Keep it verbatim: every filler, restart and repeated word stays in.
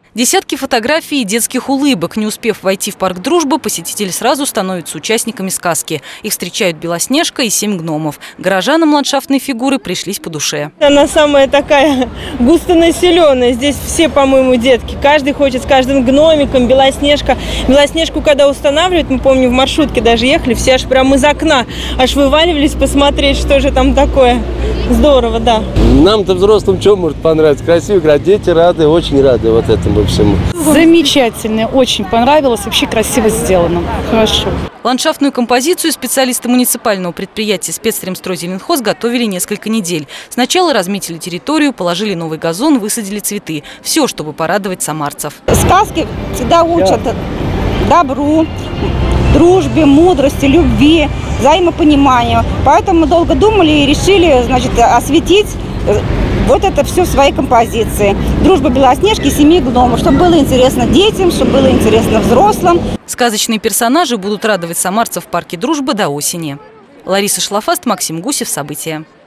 Десятки фотографий и детских улыбок. Не успев войти в парк Дружбы, посетители сразу становятся участниками сказки. Их встречают Белоснежка и семь гномов. Горожанам ландшафтные фигуры пришлись по душе. Она самая такая густонаселенная. Здесь все, по-моему, детки. Каждый хочет с каждым гномиком. Белоснежка. Белоснежку, когда устанавливают, мы помним, в маршрутке даже ехали, все аж прямо из окна аж вываливались посмотреть, что же там такое. Здорово, да. Нам-то взрослым что может понравиться? Красиво играть. Дети рады, очень рады вот этому всему. Замечательно, очень понравилось, вообще красиво сделано, хорошо. Ландшафтную композицию специалисты муниципального предприятия «Спецремстройзеленхоз» готовили несколько недель. Сначала разметили территорию, положили новый газон, высадили цветы. Все, чтобы порадовать самарцев. Сказки всегда учат добру, дружбе, мудрости, любви, взаимопониманию. Поэтому мы долго думали и решили, значит, осветить вот это все в своей композиции. Дружба Белоснежки и семи гномов, чтобы было интересно детям, чтобы было интересно взрослым. Сказочные персонажи будут радовать самарцев в парке Дружбы до осени. Лариса Шлафаст, Максим Гусев. События.